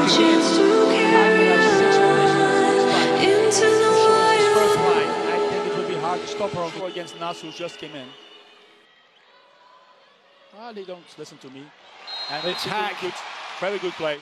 chance to carry on into the wild. I think it will be hard to stop her against Nas, who just came in. They don't listen to me. And it's Haak. Very good play.